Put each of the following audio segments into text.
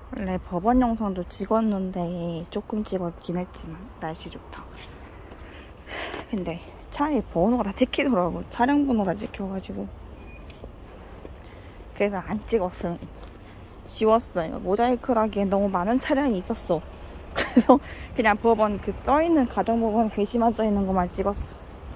원래 법원 영상도 찍었는데 조금 찍었긴 했지만 날씨 좋다. 근데 차에 번호가 다 찍히더라고. 차량 번호 다 찍혀가지고. 그래서 안 찍었어요. 지웠어요. 모자이크를 하기엔 너무 많은 차량이 있었어. 그래서 그냥 법원 그 떠있는 가정법원 글씨만 써있는 것만 찍었어.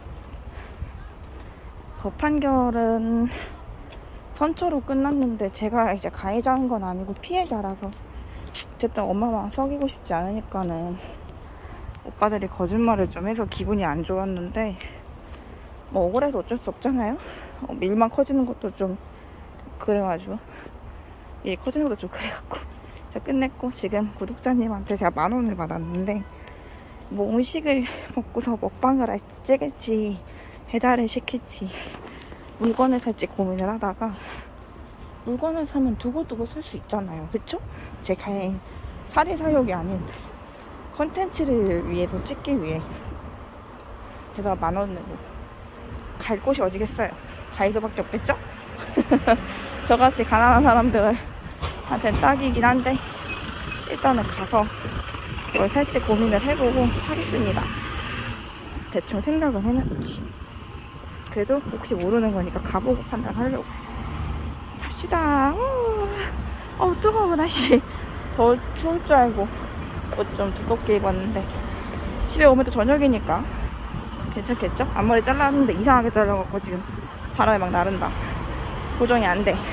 법 판결은 선처로 끝났는데 제가 이제 가해자인 건 아니고 피해자라서 어쨌든 엄마만 속이고 싶지 않으니까는 오빠들이 거짓말을 좀 해서 기분이 안 좋았는데 뭐 억울해도 어쩔 수 없잖아요. 일만 커지는 것도 좀 그래가지고 일 커지는 것도 좀 그래갖고 제가 끝냈고 지금 구독자님한테 제가 10,000원을 받았는데 뭐 음식을 먹고서 먹방을 할지 찍을지 배달을 시킬지 물건을 살지 고민을 하다가 물건을 사면 두고두고 쓸 수 있잖아요. 그쵸? 제 사리사욕이 아닌 컨텐츠를 위해서 찍기 위해 그래서 10,000원 내고 갈 곳이 어디겠어요? 다이소밖에 없겠죠? 저같이 가난한 사람들한테는 딱이긴 한데 일단은 가서 뭘 살지 고민을 해보고 하겠습니다. 대충 생각은 해놨지. 그래도 혹시 모르는 거니까 가보고 판단하려고. 갑시다. 뜨거워 날씨. 더 추울 줄 알고 옷 좀 두껍게 입었는데 집에 오면 또 저녁이니까 괜찮겠죠? 앞머리 잘랐는데 이상하게 잘라갖고 지금 바람이 막 나른다. 고정이 안 돼.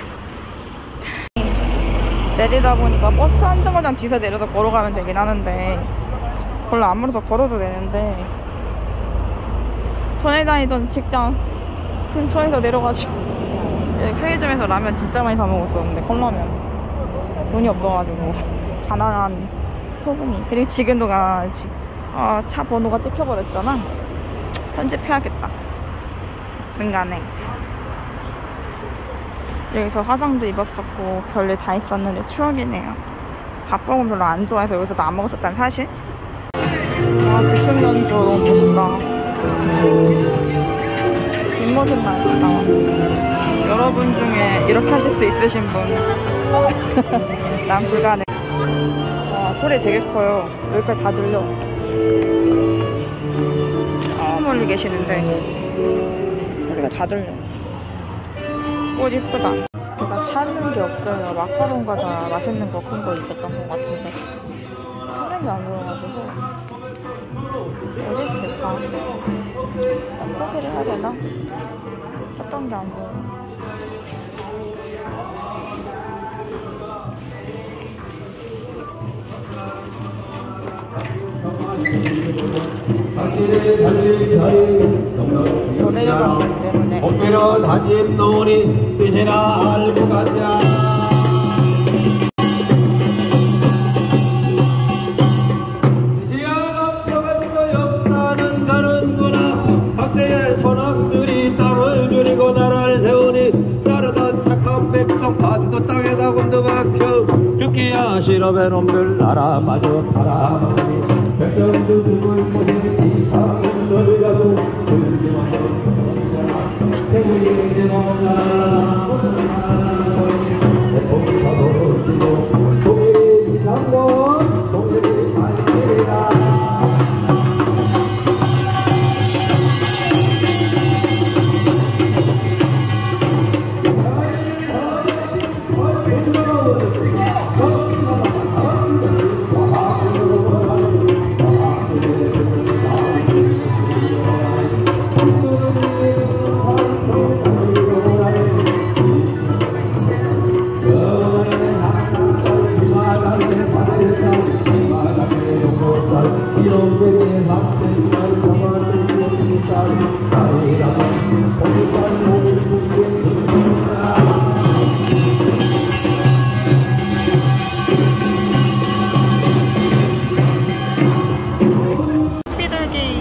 내리다 보니까 버스 한 정거장 뒤에서 내려서 걸어가면 되긴 하는데 별로 안 멀어서 걸어도 되는데 전에 다니던 직장 근처에서 내려가지고 편의점에서 라면 진짜 많이 사 먹었었는데 컵라면 돈이 없어가지고 가난한 소분이. 그리고 지금도 차 번호가 찍혀버렸잖아. 편집해야겠다. 인간에 여기서 화장도 입었었고 별일 다 있었는데 추억이네요. 밥버거 별로 안 좋아해서 여기서도 안 먹었었다는 사실. 직승전주 너무 멋있다. 뒷모습 나왔다. 여러분 중에 이렇게 하실 수 있으신 분 난 불가능. 와, 소리 되게 커요. 여기까지 다 들려. 저 멀리 계시는데 소리가 다 들려. 꽃 이쁘다. 제가 찾는 게 없어요. 마카롱 과자 맛있는 거 큰 거 있었던 것 같은데 생각이 안 들어가지고 어디 있을까? 포기를 해야 되나? 어떤 게 안 보여. 노래가 없기 때문에 어깨로 다짐 노니 뜻이라 알고 가자. 시야 넘쳐가지고 역사는 가는구나. 각대의 선악들이 땅을 줄이고 나라를 세우니 나르던 착한 백성 반도 땅에다 곤두박혀 듣기야 실업의 놈들 나라 마저 바라보니 백성들 죽을 곳에 이상한 소리 가도 들지 마세요. 태국이 너무나 독일이 이상건 독일이 잘되리라. 비둘기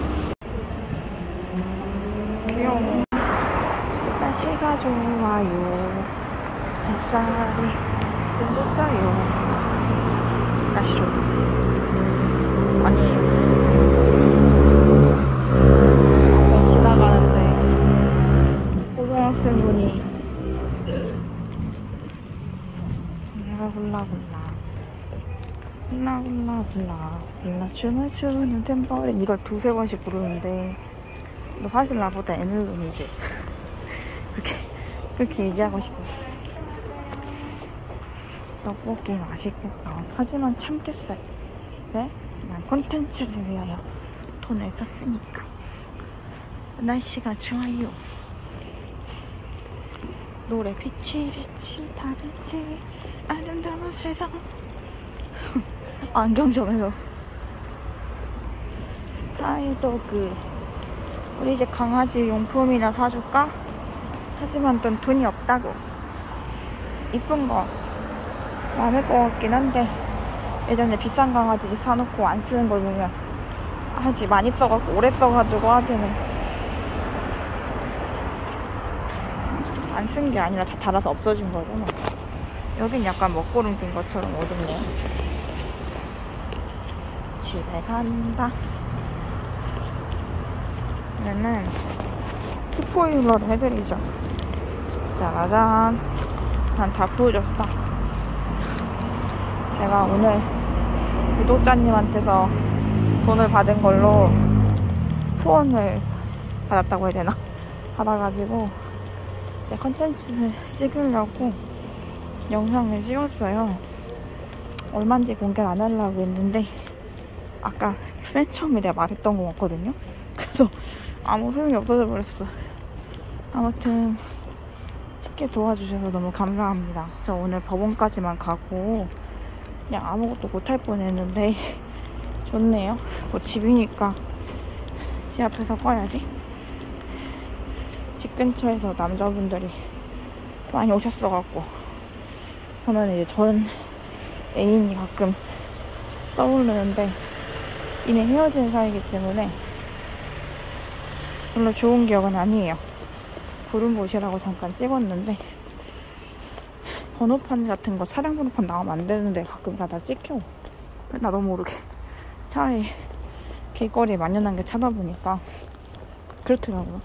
귀여워. 날씨가 좋아요. 햇살이 뜨겁어요. 날씨 좋다. 아니 지나가는데 고등학생분이 내가 골라 훌라 춤을 추는 템버린. 이걸 두세 번씩 부르는데 너 사실 나보다 애늙은이지. 그렇게 얘기하고 싶었어. 떡볶이 맛있겠다. 하지만 참겠어요. 왜? 난 콘텐츠를 위하여 돈을 썼으니까. 날씨가 좋아요. 노래 빛이 다 빛이 아름다운 세상. 안경점에서 스타일도그. 우리 이제 강아지 용품이나 사줄까? 하지만 넌 돈이 없다고. 이쁜 거 많을 것 같긴 한데 예전에 비싼 강아지 사놓고 안 쓰는 걸 보면 아주 많이 써갖고 오래 써가지고 하기는 안 쓴 게 아니라 다 닳아서 없어진 거구나. 여긴 약간 먹구름 낀 것처럼 어둡네요. 집에 간다. 얘는 스포일러를 해드리죠. 짜라잔. 난 다 보여줬어. 제가 오늘 구독자님한테서 돈을 받은 걸로 후원을 받았다고 해야 되나? 받아가지고 이제 컨텐츠를 찍으려고 영상을 찍었어요. 얼마인지 공개를 안 하려고 했는데 아까 맨 처음에 내가 말했던 거 같거든요. 그래서 아무 소용이 없어져 버렸어. 아무튼 찍게 도와주셔서 너무 감사합니다. 저 오늘 법원까지만 가고 그냥 아무것도 못할 뻔했는데 좋네요. 뭐 집이니까 집 앞에서 꺼야지. 집 근처에서 남자분들이 많이 오셨어갖고 보면 이제 전 애인이 가끔 떠오르는데 이미 헤어진 사이이기 때문에 별로 좋은 기억은 아니에요. 부른 곳이라고 잠깐 찍었는데 번호판 같은 거 차량 번호판 나오면 안 되는데 가끔 다 찍혀. 나도 모르게 차에 길거리에 만연한 게 찾아보니까 그렇더라고요.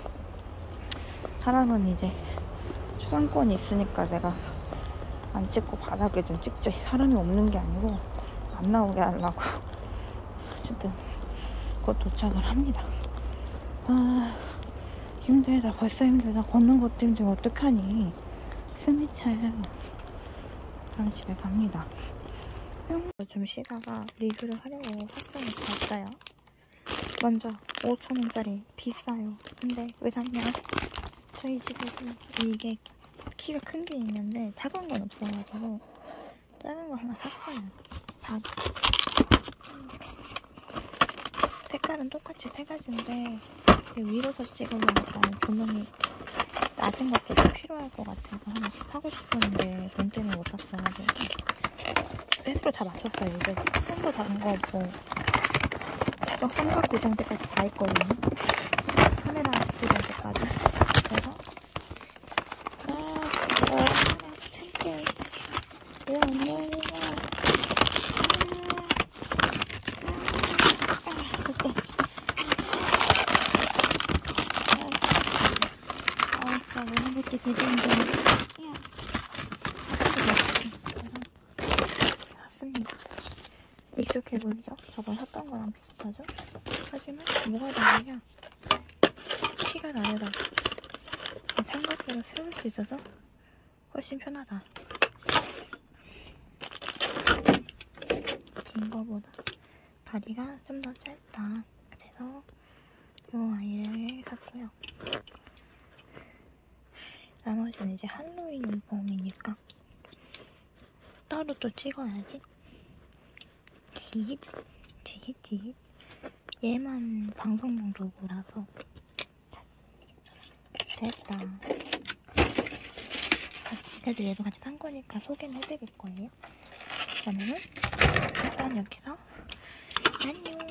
사람은 이제 초상권이 있으니까 내가 안 찍고 바닥에 좀 찍죠. 사람이 없는 게 아니고 안 나오게 하려고. 어쨌든 곧 도착을 합니다. 아 힘들다. 벌써 힘들다. 걷는 것도 힘들고 어떡하니. 숨이 차요. 그럼 집에 갑니다. 좀 쉬다가 리뷰를 하려고 샀더니 봤어요. 먼저 5,000원짜리 비싸요. 근데 왜 샀냐? 저희 집에도 이게 키가 큰 게 있는데 작은 건 없어가지고 작은 걸 하나 샀어요. 다 색깔은 똑같이 세 가지인데 위로서 찍으려면 조명이 낮은 것도 좀 필요할 것 같아서 하나 사고 싶었는데 돈 때문에 못 샀어가지고 세트로 다 맞췄어요. 이제 큰거 작은 거 없고 삼각 고정 때까지 다 있거든요. 카메라 고정 때까지. 그래서 참게 왜 안 나오냐. 이렇게 뒤집는데 샀습니다. 익숙해 보이죠? 저번 샀던 거랑 비슷하죠? 하지만 뭐가 다르냐? 키가 다르다. 삼각대로 세울 수 있어서 훨씬 편하다. 긴 거보다 다리가 좀 더 짧다. 그래서 이 아이를 샀고요. 나머지는 이제 할로윈 용품이니까 따로 또 찍어야지. 지 얘만 방송용 도구라서 됐다. 그래도 얘도 같이 산 거니까 소개는 해드릴 거예요. 그러면은 일단 여기서 안녕.